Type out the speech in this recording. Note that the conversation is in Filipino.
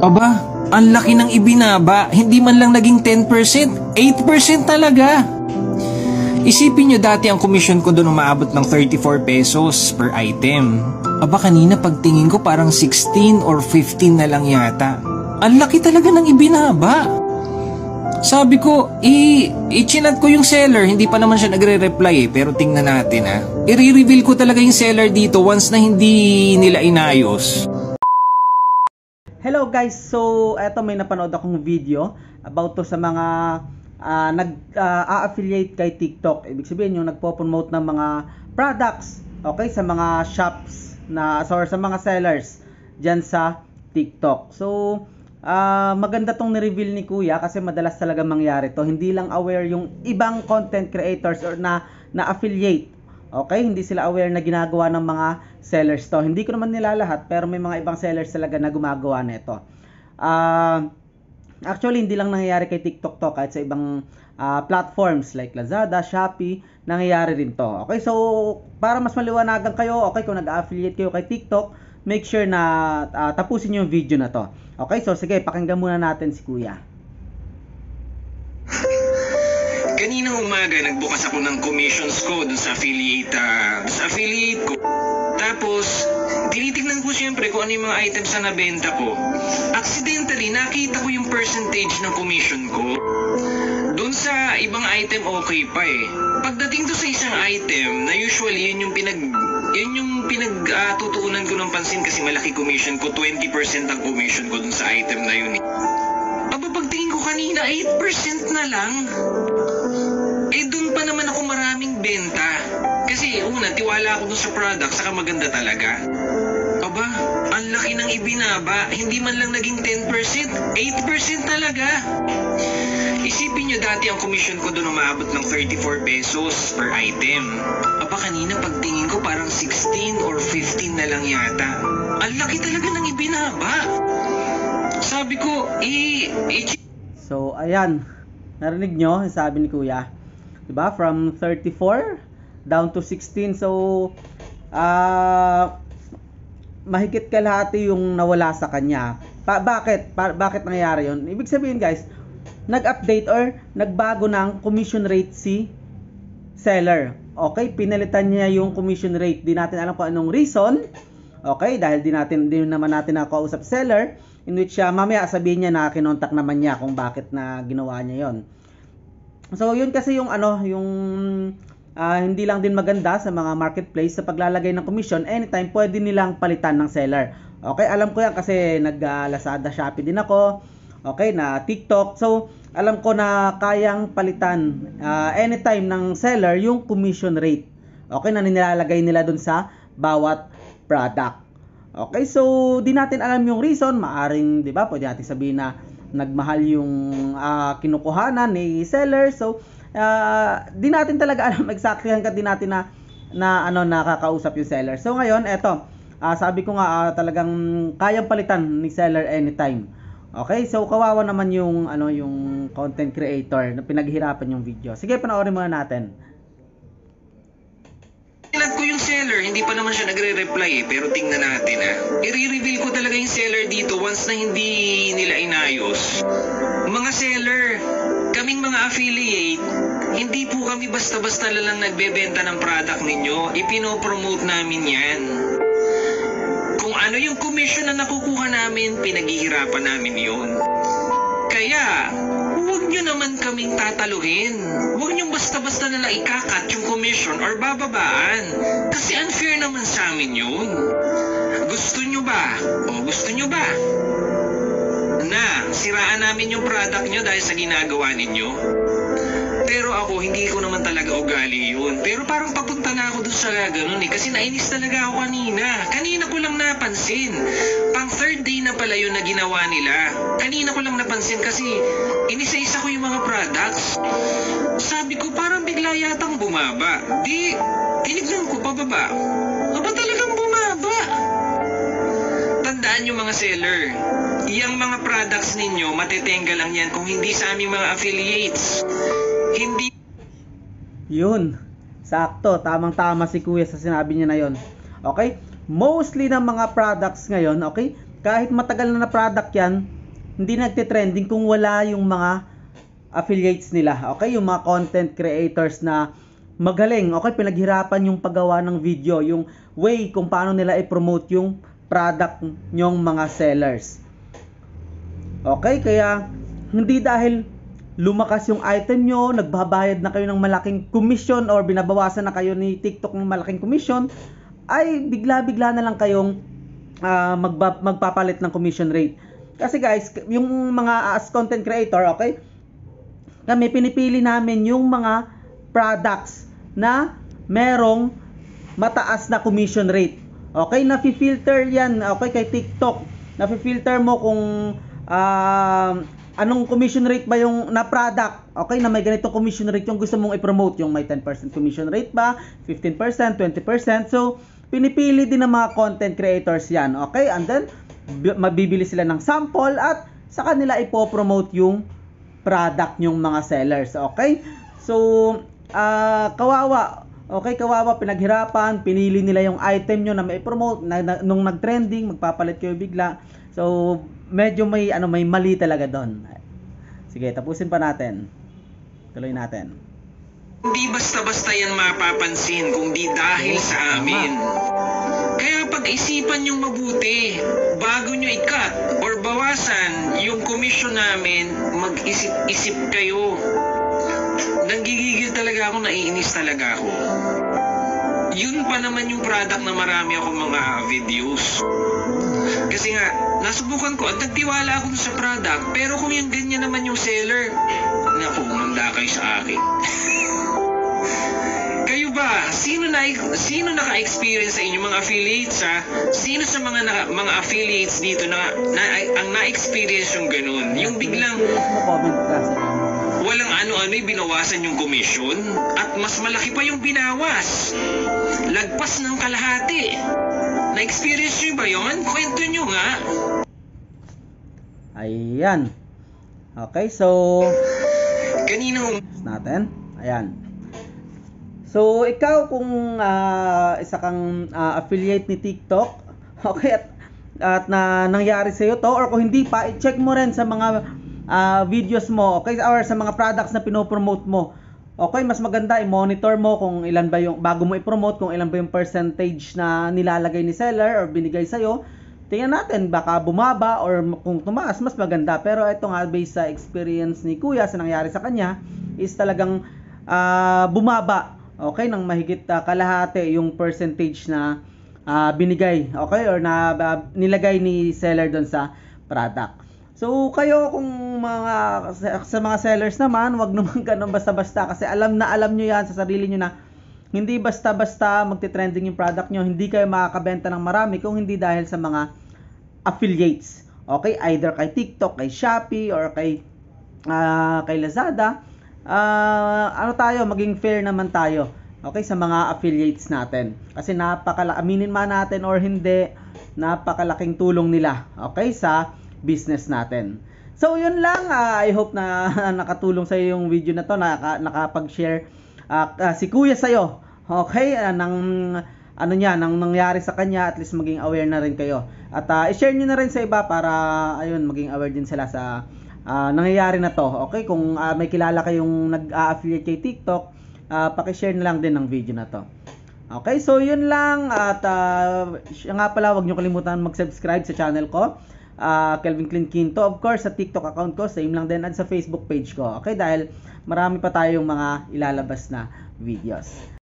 Aba, ang laki ng ibinaba. Hindi man lang naging 10%, 8% talaga. Isipin nyo, dati ang commission ko doon umaabot ng 34 pesos per item. Aba, kanina pagtingin ko parang 16 or 15 na lang yata. Ang laki talaga ng ibinaba. Sabi ko, i-chinat ko yung seller. Hindi pa naman siya nagre-reply pero tingnan natin ha. I-reveal ko talaga yung seller dito once na hindi nila inayos. Hello guys, so eto may napanood akong video about to sa mga nag-affiliate kay TikTok. Ibig sabihin yung nagpo-promote ng mga products, okay, sa mga shops na or sa mga sellers diyan sa TikTok. So maganda tong ni-reveal ni Kuya kasi madalas talaga mangyari to. Hindi lang aware yung ibang content creators or na affiliate. Okay, hindi sila aware na ginagawa ng mga sellers to. Hindi ko naman nila lahat, pero may mga ibang sellers talaga na gumagawa nito. Actually, hindi lang nangyayari kay TikTok to, kahit sa ibang platforms like Lazada, Shopee, nangyayari rin to. Okay, so para mas maliwanagan kayo, okay, kung nag-affiliate kayo kay TikTok, make sure na tapusin yung video na to. Okay, so sige, pakinggan muna natin si Kuya. Kaninang umaga, nagbukas ako ng commissions ko dun sa affiliate ko. Tapos, tinitignan ko siyempre kung ano yung mga items na nabenta ko. Accidentally, nakita ko yung percentage ng commission ko. Doon sa ibang item, okay pa eh. Pagdating to sa isang item, na usually yun yung pinagtutuunan ko ng pansin kasi malaki commission ko, 20% ang commission ko dun sa item na yun eh. Aba, pagtingin ko kanina, 8% na lang. Eh, dun pa naman ako maraming benta. Kasi una, tiwala ako dun sa product, saka maganda talaga. Aba, ang laki ng ibinaba. Hindi man lang naging 10%, 8% talaga. Isipin nyo, dati ang commission ko dun umaabot ng 34 pesos per item. Aba, kanina pagtingin ko parang 16 or 15 na lang yata. Ang laki talaga ng ibinaba. Sabi ko, So, ayan. Narinig nyo, sabi ni Kuya. Diba? From 34 down to 16. So, mahigit kalahati yung nawala sa kanya. Bakit nangyayari yun? Ibig sabihin guys, nag-update or nagbago ng commission rate si seller. Okay? Pinalitan niya yung commission rate. Di natin alam kung anong reason. Okay? Dahil di naman natin nakausap seller. In which mamaya sabihin niya na kinontak naman niya kung bakit na ginawa niya yon. So yun kasi yung hindi lang din maganda sa mga marketplace sa paglalagay ng commission. Anytime pwede nilang palitan ng seller. Okay, alam ko yan kasi nag-Lazada, Shopee din ako. Okay, na TikTok. So alam ko na kayang palitan anytime ng seller yung commission rate. Okay, na nilalagay nila dun sa bawat product. Okay, so di natin alam yung reason. Maaring, di ba, pwede natin sabihin na nagmahal yung kinukuhanan ni seller. So, di natin talaga alam exactly hanggang di natin nakakausap yung seller. So, ngayon, eto, sabi ko nga talagang kayang palitan ni seller anytime. Okay, so kawawa naman yung content creator na pinaghirapan yung video. Sige, panoorin muna natin. Tinat ko yung seller, hindi pa naman siya nagre-reply pero tingnan natin ha. I-reveal ko talaga yung seller dito once na hindi nila inayos. Mga seller, kaming mga affiliate, hindi po kami basta-basta lang nagbebenta ng product ninyo. Ipinopromote namin yan. Kung ano yung commission na nakukuha namin, pinaghihirapan namin yun. Kaya, huwag nyo naman kaming tataluhin. Huwag nyo basta-basta na ikakat yung commission or bababaan. Kasi unfair naman sa amin yun. Gusto nyo ba? O gusto nyo ba na siraan namin yung product nyo dahil sa ginagawa ninyo? Pero ako, hindi ko naman talaga ugali yun. Pero parang papunta na ako dun sa ganun eh. Kasi nainis talaga ako kanina. Kanina ko lang napansin. Pang third day na pala yun na ginawa nila. Kanina ko lang napansin kasi inisa-isa ko yung mga products. Sabi ko parang bigla yatang bumaba. Di, tinignan ko pababa. Aba talagang bumaba. Tandaan yung mga seller. Yang mga products ninyo, matetenga lang yan kung hindi sa aming mga affiliates. Hindi. Yun. Sakto. Tamang-tama si Kuya sa sinabi niya na yun. Okay? Mostly ng mga products ngayon, okay? kahit matagal na product yan, hindi nagte-trending kung wala yung mga affiliates nila. Okay, yung mga content creators na magaling, okay, pinaghirapan yung paggawa ng video, yung way kung paano nila i-promote yung product nyong mga sellers. Okay, kaya hindi dahil lumakas yung item nyo, nagbabayad na kayo ng malaking commission or binabawasan na kayo ni TikTok ng malaking commission, ay bigla-bigla na lang kayong magpapalit ng commission rate. Kasi guys, yung mga as content creator, okay, kami pinipili namin yung mga products na merong mataas na commission rate. Okay, nafi-filter yan, okay, kay TikTok. Nafi-filter mo kung anong commission rate ba yung na product, okay, na may ganitong commission rate yung gusto mong i-promote, yung may 10% commission rate ba, 15%, 20%. So, pinipili din ng mga content creators yan, okay, and then mabibili sila ng sample at sa kanila ipopromote yung product yung mga sellers, okay. So, kawawa, okay, kawawa, pinaghirapan, pinili nila yung item nyo na may promote, nung nag-trending, magpapalit kayo bigla. So, medyo may mali talaga doon. Sige, tapusin pa natin. Tuloy natin. Hindi basta-basta yan mapapansin kung di dahil sa amin. Kaya pag-isipan nyo mabuti bago nyo i-cut or bawasan yung commission namin, mag-isip-isip kayo. Nanggigigil talaga ako, naiinis talaga ako. Yun pa naman yung product na marami akong mga videos. Kasi nga, nasubukan ko at nagtiwala ako sa product, pero kung yung ganyan naman yung seller, naku, manda kayo sa akin. Kayo ba? Sino naka-experience sa inyo mga affiliates, ha? Sino sa mga affiliates dito na ang na-experience yung ganun? Yung biglang walang ano-ano'y binawasan yung commission at mas malaki pa yung binawas. Lagpas ng kalahati. Na-experience nyo ba yun? Kwento nyo nga. Ayan. Okay, so Kanino natin. Ayan. So, ikaw kung isa kang affiliate ni TikTok, okay, at nangyari sa iyo to, or kung hindi pa, i-check mo rin sa mga videos mo, okay, or sa mga products na pinopromote mo. Okay, mas maganda i-monitor mo kung ilan ba yung, bago mo i-promote, kung ilan ba yung percentage na nilalagay ni seller or binigay sa'yo. Tingnan natin, baka bumaba or kung tumaas, mas maganda. Pero ito nga, based sa experience ni Kuya, sa nangyari sa kanya, is talagang bumaba, okay, ng mahigit kalahati yung percentage na binigay, okay, or na nilagay ni seller doon sa product. So, kayo kung sa mga sellers naman, wag naman ganun basta-basta kasi alam nyo yan sa sarili nyo na hindi basta-basta magte-trending yung product nyo, hindi kayo makakabenta ng marami kung hindi dahil sa mga affiliates. Okay, either kay TikTok, kay Shopee, or kay Lazada. Maging fair naman tayo. Okay, sa mga affiliates natin. Kasi aminin man natin or hindi, napakalaking tulong nila, okay, sa business natin. So, yun lang. I hope na nakatulong sa iyo yung video na to, nakapag-share si Kuya sa'yo. Okay, nang nangyari sa kanya, at least maging aware na rin kayo. At i-share nyo na rin sa iba para ayun, maging aware din sila sa nangyayari na to. Okay, kung may kilala kayong nag-affiliate kay TikTok, paki-share na lang din ng video na to. Okay, so yun lang. At nga pala, huwag nyo kalimutan mag-subscribe sa channel ko, Kelvin Clint Quinto. Of course, sa TikTok account ko, same lang din, at sa Facebook page ko. Okay, dahil marami pa tayong mga ilalabas na videos.